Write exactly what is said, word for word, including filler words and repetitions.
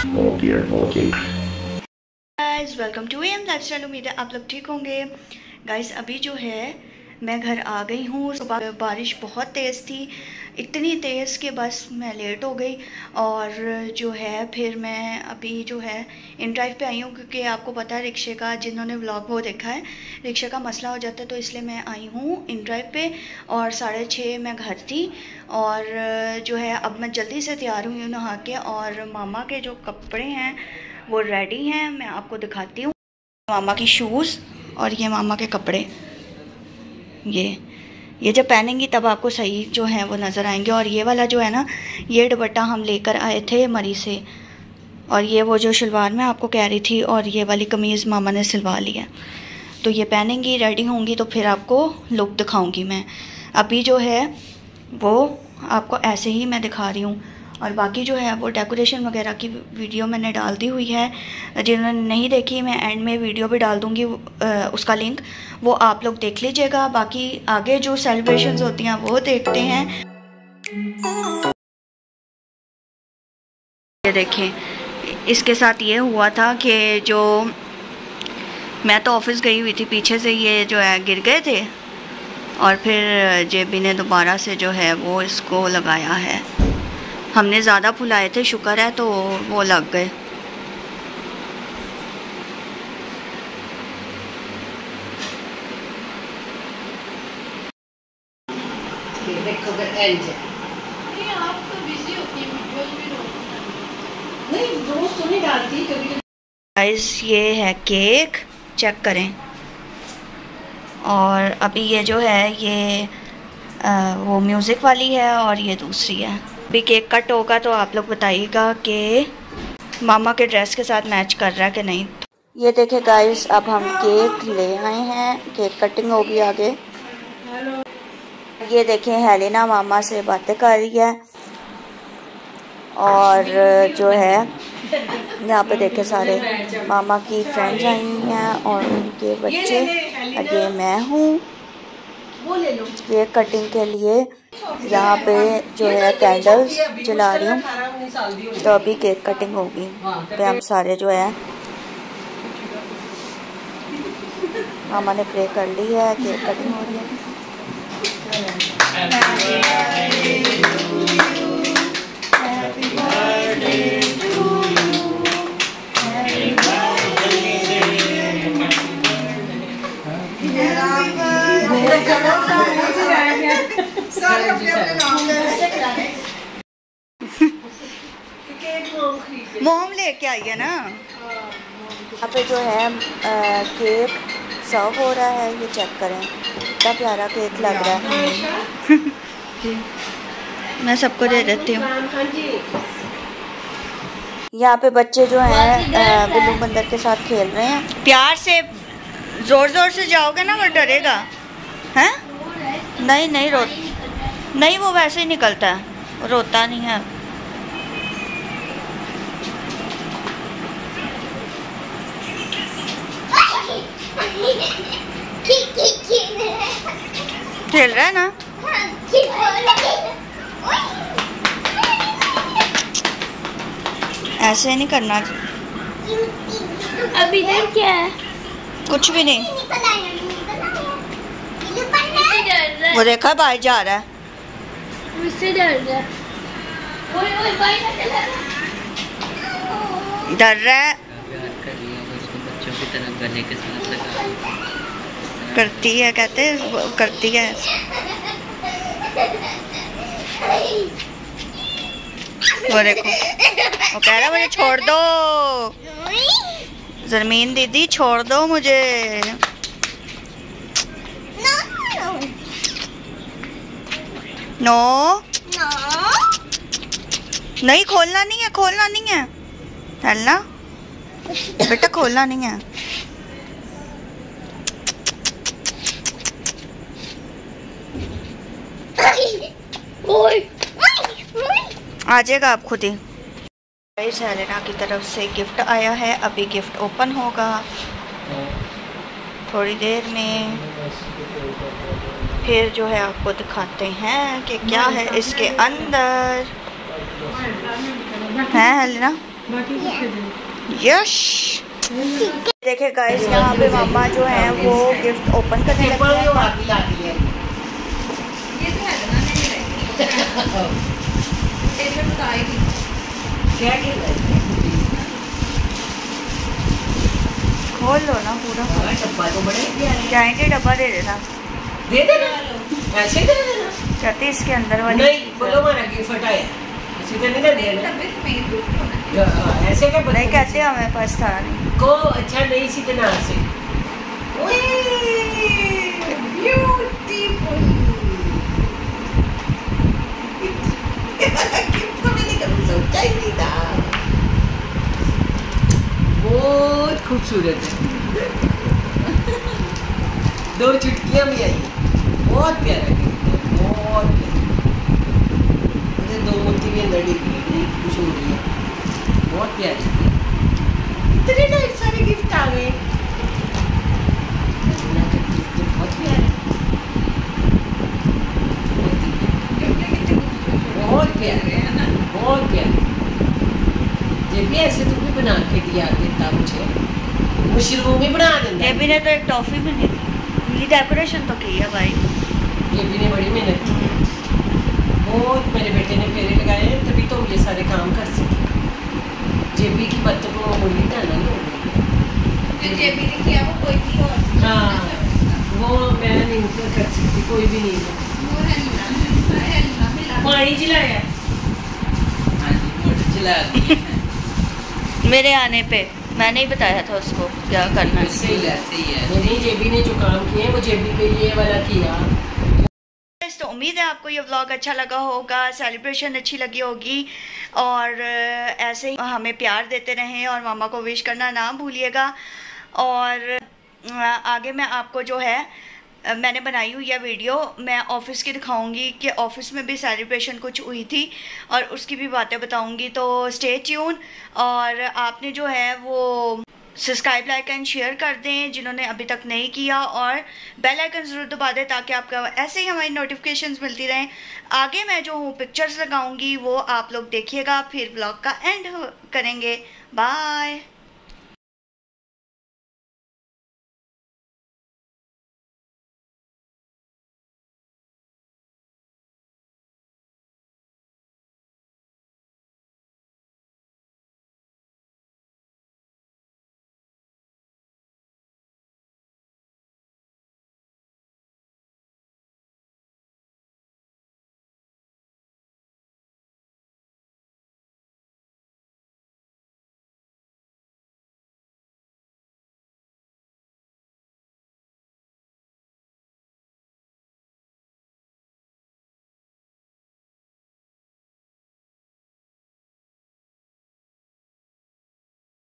Guys welcome to M lifestyle. उम्मीद है आप लोग ठीक होंगे। गाइस अभी जो है मैं घर आ गई हूँ। सुबह बारिश बहुत तेज़ थी, इतनी तेज़ कि बस मैं लेट हो गई। और जो है फिर मैं अभी जो है इन ड्राइव पे आई हूँ, क्योंकि आपको पता है रिक्शे का, जिन्होंने व्लॉग वो देखा है, रिक्शे का मसला हो जाता है, तो इसलिए मैं आई हूँ इन ड्राइव पे। और साढ़े छः मैं घर थी और जो है अब मैं जल्दी से तैयार हुई हूँ नहा के। और मामा के जो कपड़े हैं वो रेडी हैं, मैं आपको दिखाती हूँ। मामा की शूज़ और ये मामा के कपड़े, ये ये जब पहनेंगी तब आपको सही जो है वो नज़र आएंगे। और ये वाला जो है ना, ये दुपट्टा हम लेकर आए थे मरी से, और ये वो जो शलवार मैं आपको कह रही थी, और ये वाली कमीज़ मामा ने सिलवा ली है। तो ये पहनेंगी, रेडी होंगी, तो फिर आपको लुक दिखाऊंगी मैं। अभी जो है वो आपको ऐसे ही मैं दिखा रही हूँ। और बाकी जो है वो डेकोरेशन वगैरह की वीडियो मैंने डाल दी हुई है। जिन्होंने नहीं देखी, मैं एंड में वीडियो भी डाल दूँगी, उसका लिंक वो आप लोग देख लीजिएगा। बाकी आगे जो सेलिब्रेशंस होती हैं वो देखते हैं। ये देखें, इसके साथ ये हुआ था कि जो मैं तो ऑफिस गई हुई थी, पीछे से ये जो है गिर गए थे, और फिर जेबी ने दोबारा से जो है वो इसको लगाया है। हमने ज़्यादा फुलाए थे, शुक्र है, तो वो लग गए। देखो नहीं, आप तो बिजी होती हैं, नहीं रोज तो नहीं डालती कभी। गाइस ये है केक, चेक करें। और अभी ये जो है ये आ, वो म्यूज़िक वाली है, और ये दूसरी है। अभी केक कट होगा तो आप लोग बताइएगा कि मामा के ड्रेस के साथ मैच कर रहा है कि नहीं। ये देखें गाइस, अब हम केक ले आए हैं, केक कटिंग होगी आगे। ये देखें हेलेना मामा से बातें कर रही है, और जो है यहाँ पे देखें सारे मामा की फ्रेंड्स आई हुई हैं और उनके बच्चे। और ये मैं हूँ केक कटिंग के लिए यहाँ पे जो है कैंडल्स जला रही हूँ। तो अभी केक कटिंग होगी, तो हम सारे जो है मामा ने प्रे कर ली है, केक कटिंग हो रही है। मोम लेके आई है ना। यहाँ पे जो है आ, केक सर्व हो रहा है, ये चेक करें, कितना प्यारा केक लग रहा है। मैं सबको दे देती हूँ। यहाँ पे बच्चे जो हैं गुल्लू बंदर के साथ खेल रहे हैं। प्यार से जोर जोर से जाओगे ना वो डरेगा, हैं? नहीं नहीं रो नहीं, वो वैसे ही निकलता है, रोता नहीं है। खेल रहा है ना। ऐसे नहीं करना। अभी इधर क्या है? कुछ भी नहीं, वो देखा बाहर जा रहा है, मुझसे डर रहा है। डर रहा है। बच्चों की तरह गले के साथ लगा करती है, कहते वो करती है। वो देखो, वो कह रहा है मुझे छोड़ दो, जरमीन दीदी छोड़ दो मुझे। नो नो नहीं, खोलना नहीं है, खोलना नहीं है, हेलना बेटा, खोलना नहीं है। आ जाएगा आप खुद ही। हेलेना की तरफ से गिफ्ट आया है, अभी गिफ्ट ओपन होगा थोड़ी देर में। फिर जो है आपको दिखाते हैं कि क्या है इसके अंदर। है हेलेना, यश देखिए गाइस, यहाँ पे मामा जो है वो गिफ्ट ओपन करने लगे हैं। खोल लो ना पूरा, जाएंगे डब्बा दे देना, दे देना, ऐसे दे देना। कहते इसके अंदर वाली नहीं बोलो हमारा गिफ्ट आया, सीधे नहीं ना देना। ऐसे क्या नहीं कहते हमें पास था नहीं को अच्छा नहीं सीधे ना से। ब्यूटीफुल गिफ्ट तो मैंने कभी सोचा ही नहीं था। बहुत खूबसूरत है, दो चुटकियां भी आई, बहुत प्यारा गिफ्ट, बहुत प्यारा। दो मोती भी अंदर खुश हो रही है, बहुत प्यारी। इतने ढेर सारे गिफ्ट आ गए, बहुत प्यारे, बहुत प्यारे, बहुत प्यारे। ये भी ऐसे तुम भी बना के दिया देता मुझे, मशरूम भी बना देता। ये भी ने तो एक टॉफी भी नहीं दी, ये डेकोरेशन तो की है भाई, ये भी ने बड़ी मेहनत की, बहुत मेरे बेटे ने फेरे लगाए हैं, तभी तो ये सारे काम कर सके। जेबी की बात को बोली था ना, जो जेबी ने किया वो कोई नहीं और, हाँ वो मैं नहीं कर सकती, कोई भी नहीं पानी जिलाया मेरे आने पे मैंने ही बताया था उसको क्या करना है। सही है, सही है। नहीं जेबी ने जो काम किए वो जेबी पे ये वाला किया। तो उम्मीद है आपको ये व्लॉग अच्छा लगा होगा, सेलिब्रेशन अच्छी लगी होगी, और ऐसे ही हमें प्यार देते रहें और मामा को विश करना ना भूलिएगा। और आगे मैं आपको जो है मैंने बनाई हुई है वीडियो, मैं ऑफ़िस की दिखाऊंगी कि ऑफ़िस में भी सेलिब्रेशन कुछ हुई थी और उसकी भी बातें बताऊंगी, तो स्टे ट्यून। और आपने जो है वो सब्सक्राइब लाइक एंड शेयर कर दें जिन्होंने अभी तक नहीं किया, और बेल आइकन ज़रूर दबा दें ताकि आपका ऐसे ही हमारी नोटिफिकेशंस मिलती रहें। आगे मैं जो हूँ पिक्चर्स लगाऊंगी वो आप लोग देखिएगा, फिर ब्लॉग का एंड करेंगे। बाय।